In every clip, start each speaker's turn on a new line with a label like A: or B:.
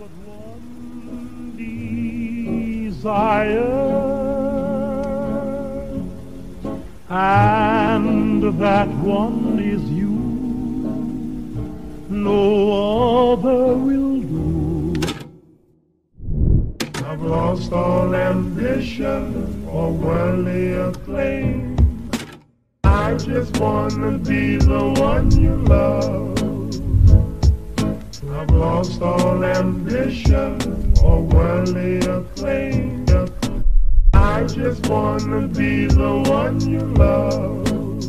A: but one desire, and that one is you. No other will do. I've lost all ambition or worldly acclaim. I just wanna be the one you love. I've lost all ambition or worldly acclaim. I just wanna be the one you love.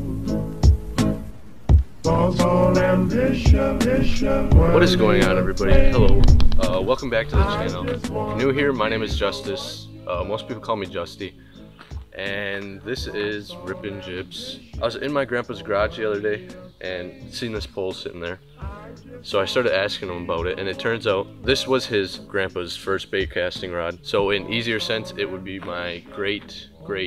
A: Lost all ambition.
B: What is going on, everybody? Hello. Welcome back to the channel. If you're new here, my name is Justice. Most people call me Justy. And this is Rippin Jibs. I was in my grandpa's garage the other day and seen this pole sitting there. So I started asking him about it, and it turns out this was his grandpa's first bait casting rod. So in easier sense, it would be my great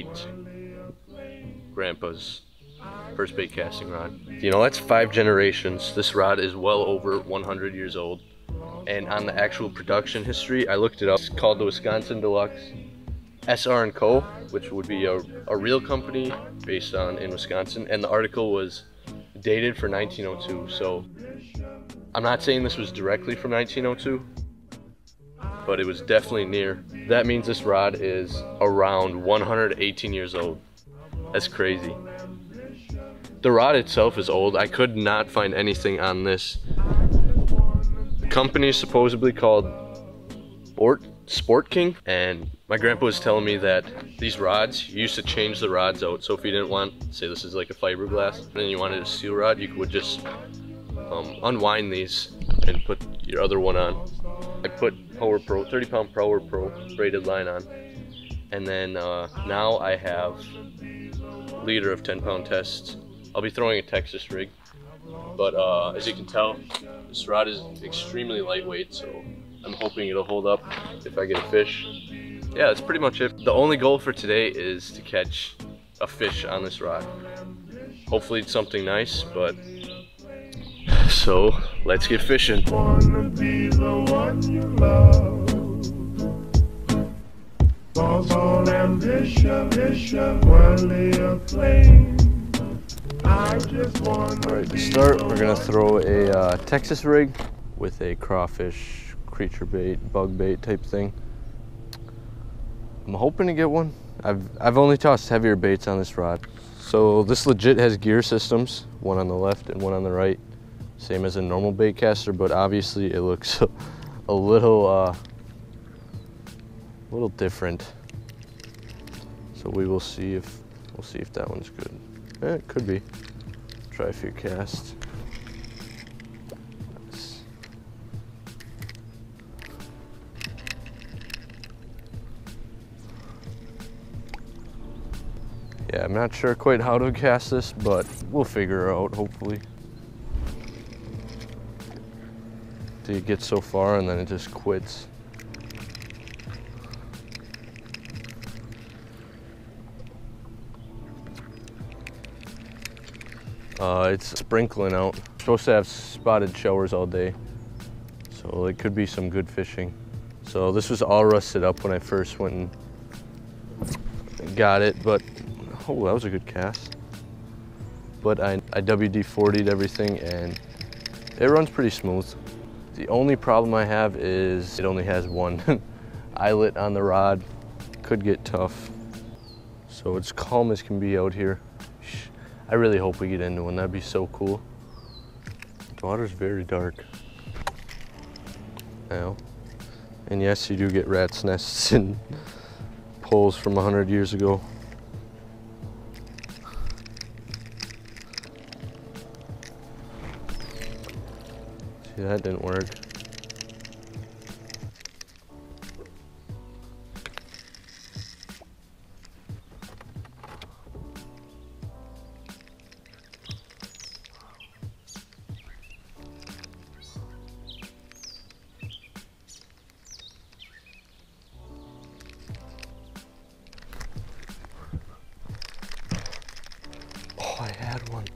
B: grandpa's first bait casting rod. You know, that's 5 generations. This rod is well over 100 years old. And on the actual production history, I looked it up. It's called the Wisconsin DeLuxe SR & Co., which would be a real company based in Wisconsin. And the article was dated for 1902. So I'm not saying this was directly from 1902, but it was definitely near. That means this rod is around 118 years old. That's crazy. The rod itself is old. I could not find anything on this. The company is supposedly called Sportkind, and my grandpa was telling me that these rods, you used to change the rods out. So if you didn't want, say this is like a fiberglass, and then you wanted a steel rod, you would just unwind these and put your other one on. I put 30-pound Power Pro braided line on, and then now I have a liter of 10-pound tests. I'll be throwing a Texas rig, but as you can tell, this rod is extremely lightweight, so I'm hoping it'll hold up if I get a fish. Yeah, that's pretty much it. The only goal for today is to catch a fish on this rod. Hopefully it's something nice, but so let's get fishing.
A: Wanna be the one you love. Lost all ambition, worldly acclaim.
B: Alright, to start, we're gonna throw a Texas rig with a crawfish, creature bait, bug bait type thing. I'm hoping to get one. I've only tossed heavier baits on this rod. So this legit has gear systems, one on the left and one on the right. Same as a normal baitcaster, but obviously it looks a little different. So we'll see if that one's good. It could be. Try a few casts. Nice. Yeah, I'm not sure quite how to cast this, but we'll figure it out, hopefully. You get so far and then it just quits. It's sprinkling out. It's supposed to have spotted showers all day, so it could be some good fishing. So this was all rusted up when I first went and got it, but oh, that was a good cast. But I WD-40'd everything and it runs pretty smooth. The only problem I have is it only has one eyelet on the rod. Could get tough. So it's calm as can be out here. I really hope we get into one. That'd be so cool. The water's very dark now. And yes, you do get rat's nests and poles from 100 years ago. See, that didn't work. Oh, I had one.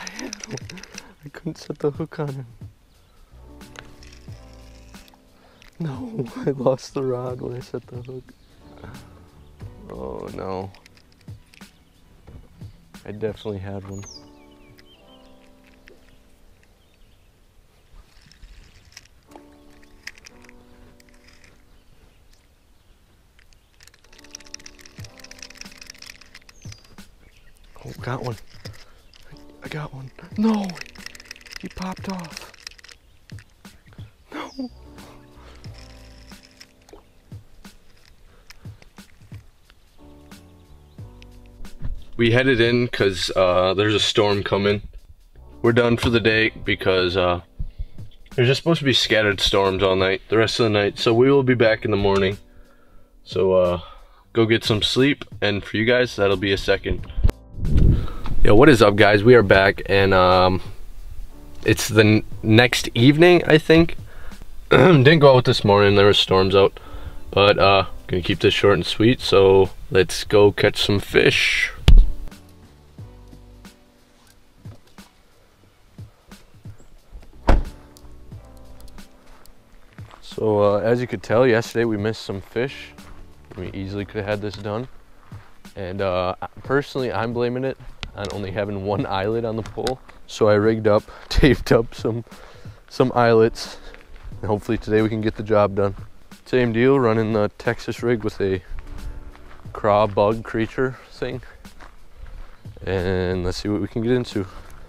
B: I couldn't set the hook on him. No, I lost the rod when I set the hook. Oh no. I definitely had one. Oh, got one. I got one. No, he popped off. No. We headed in because there's a storm coming. We're done for the day because there's just supposed to be scattered storms all night, the rest of the night. So we will be back in the morning. So go get some sleep, and for you guys, that'll be a second. Yo, what is up, guys? We are back, and it's the next evening, I think. Didn't go out this morning, there were storms out, but gonna keep this short and sweet. So let's go catch some fish. So as you could tell, yesterday we missed some fish. We easily could have had this done, and personally I'm blaming it on only having one eyelet on the pole. So I rigged up, taped up some eyelets, and hopefully today we can get the job done. Same deal, running the Texas rig with a craw bug creature thing, and let's see what we can get into.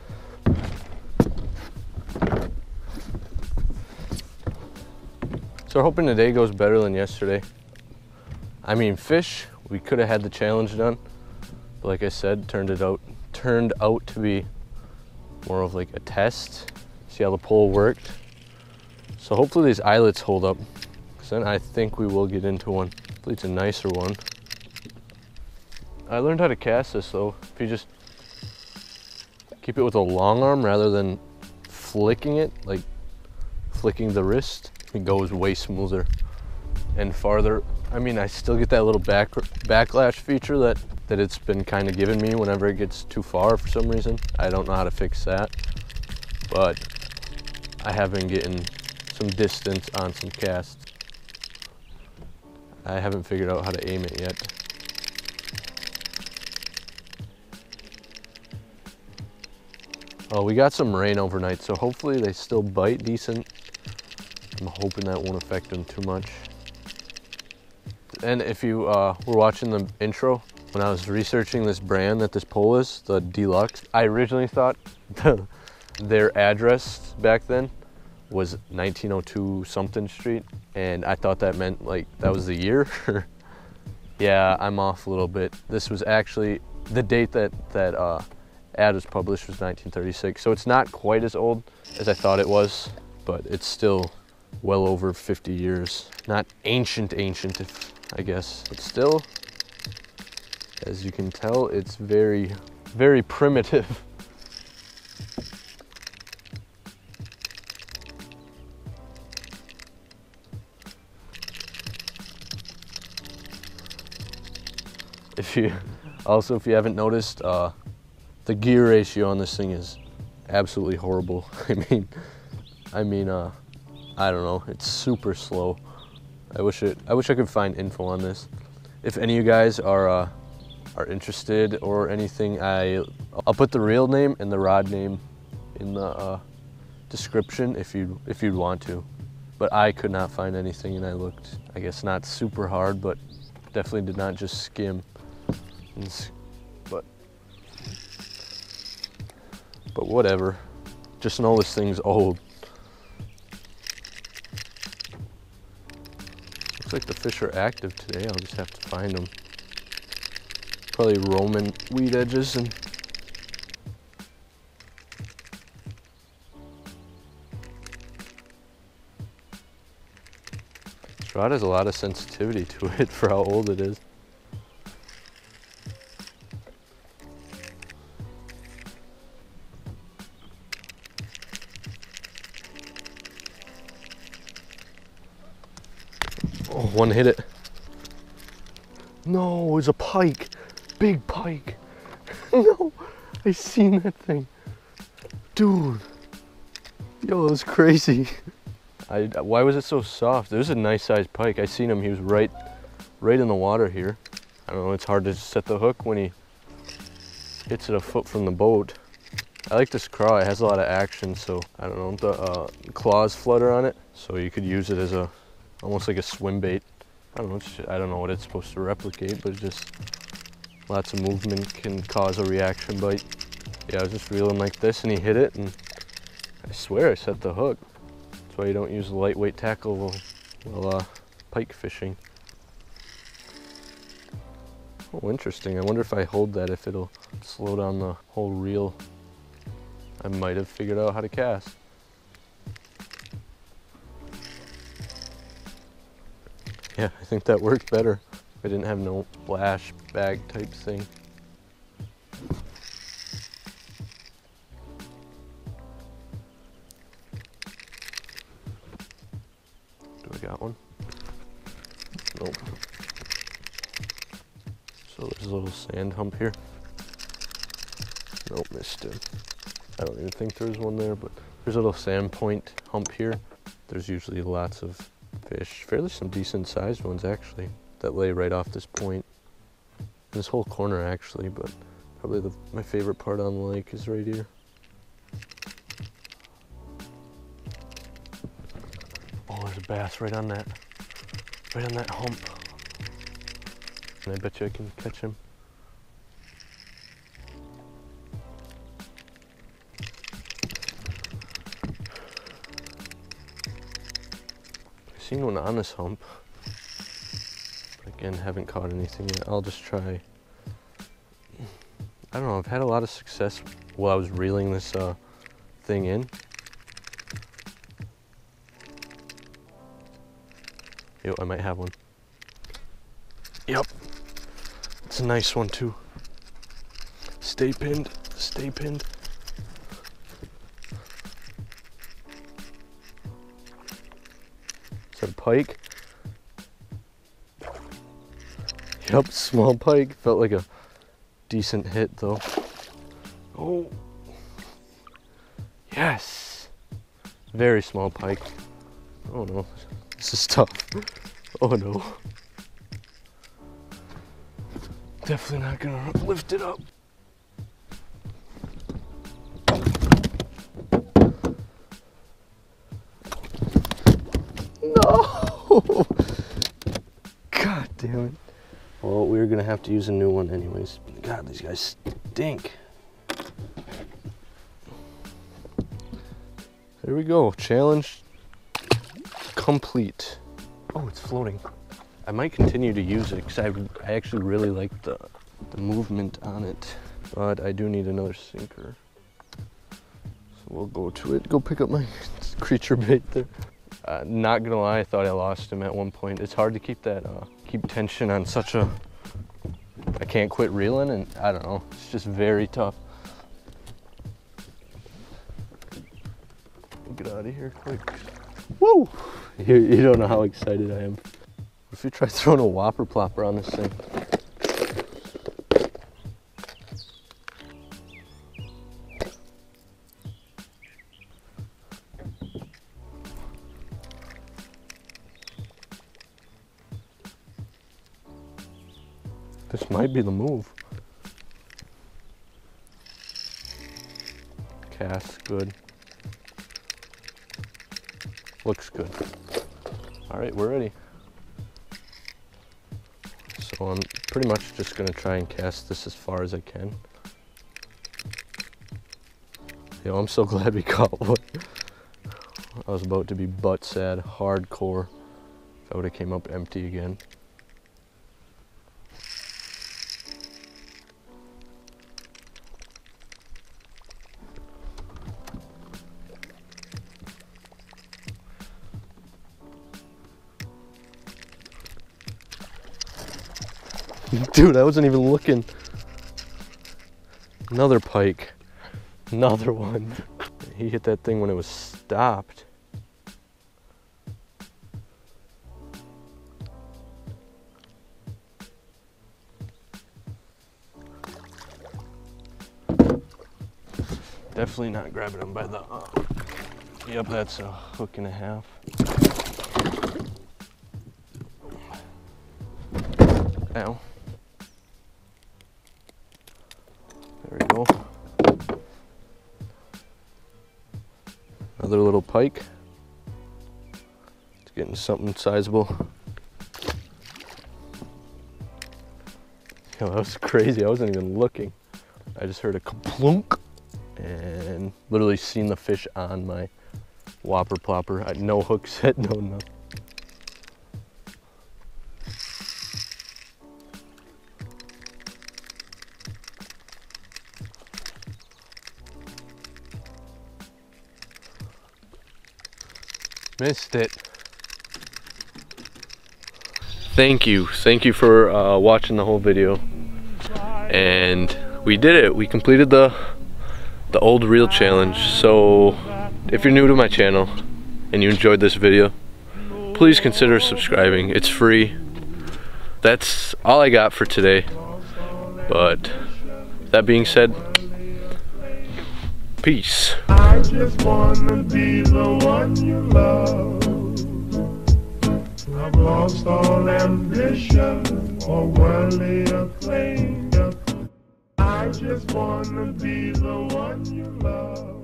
B: So we're hoping today goes better than yesterday. I mean, fish, we could have had the challenge done, but like I said, turned out to be more of like a test, see how the pole worked. So hopefully these eyelets hold up, because then I think we will get into one. Hopefully it's a nicer one. I learned how to cast this though. If you just keep it with a long arm rather than flicking it, like flicking the wrist, it goes way smoother and farther. I mean, I still get that little backlash feature that it's been kind of giving me whenever it gets too far for some reason. I don't know how to fix that, but I have been getting some distance on some casts. I haven't figured out how to aim it yet. Oh, we got some rain overnight, so hopefully they still bite decent. I'm hoping that won't affect them too much. And if you were watching the intro, when I was researching this brand that this pole is, the DeLuxe, I originally thought their address back then was 1902 something street, and I thought that meant like that was the year. Yeah, I'm off a little bit. This was actually the date that ad was published was 1936, so it's not quite as old as I thought it was, but it's still well over 50 years. Not ancient, if, I guess, but still, as you can tell, it's very, very primitive. If you haven't noticed, the gear ratio on this thing is absolutely horrible. I mean, I don't know, it's super slow. I wish I could find info on this. If any of you guys are interested or anything, I'll put the reel name and the rod name in the description if you'd want to. But I could not find anything, and I looked, I guess not super hard, but definitely did not just skim. But whatever. Just know this thing's old. Looks like the fish are active today. I'll just have to find them. Probably roaming weed edges and. This rod has a lot of sensitivity to it for how old it is. Oh, one hit it. No, it was a pike. Big pike. No, I seen that thing. Dude. Yo, it was crazy. Why was it so soft? It was a nice sized pike. I seen him, he was right in the water here. I don't know, it's hard to set the hook when he hits it a foot from the boat. I like this craw, it has a lot of action, so I don't know, the claws flutter on it, so you could use it as almost like a swim bait. I don't know, I don't know what it's supposed to replicate, but just lots of movement can cause a reaction bite. Yeah, I was just reeling like this and he hit it, and I swear I set the hook. That's why you don't use lightweight tackle while pike fishing. Oh, interesting. I wonder if I hold that, if it'll slow down the whole reel. I might have figured out how to cast. Yeah, I think that worked better. I didn't have no splash bag type thing. Do I got one? Nope. So there's a little sand hump here. Nope, missed it. I don't even think there's one there, but there's a little sand point hump here. There's usually lots of fish, fairly some decent sized ones actually, that lay right off this point. This whole corner actually, but probably my favorite part on the lake is right here. Oh, there's a bass right on that hump. And I bet you I can catch him. I've seen one on this hump. But again, haven't caught anything yet. I'll just try. I don't know, I've had a lot of success while I was reeling this thing in. Yo, I might have one. Yep. It's a nice one too. Stay pinned, stay pinned. Is that a pike? Yep, small pike. Felt like a decent hit though. Oh. Yes. Very small pike. Oh no, this is tough. Oh no. Definitely not gonna lift it up. No! God damn it. Well, we're gonna have to use a new one anyways. God, these guys stink. There we go, challenge complete. Oh, it's floating. I might continue to use it because I actually really like the movement on it, but I do need another sinker. So we'll go to it, go pick up my creature bait there. Not gonna lie, I thought I lost him at one point. It's hard to keep that, keep tension on such a, I can't quit reeling, and I don't know, it's just very tough. Get out of here quick. Woo! You don't know how excited I am. If you try throwing a whopper plopper on this thing. This might be the move. Cast, good. Looks good. All right, we're ready. So I'm pretty much just gonna try and cast this as far as I can. Yo, I'm so glad we caught one. I was about to be butt sad, hardcore, if I would've came up empty again. Dude, I wasn't even looking. Another pike. Another one. He hit that thing when it was stopped. Definitely not grabbing him by the Yep, that's a hook and a half. Ow. There we go. Another little pike. It's getting something sizable. Yo, that was crazy. I wasn't even looking. I just heard a kaplunk and literally seen the fish on my whopper plopper. I had no hook set, no nothing. Missed it. Thank you for watching the whole video. And we did it. We completed the old reel challenge. So if you're new to my channel and you enjoyed this video, please consider subscribing. It's free. That's all I got for today. But that being said, peace.
A: I just wanna be the one you love. I've lost all ambition or worldly acclaim. I just wanna be the one you love.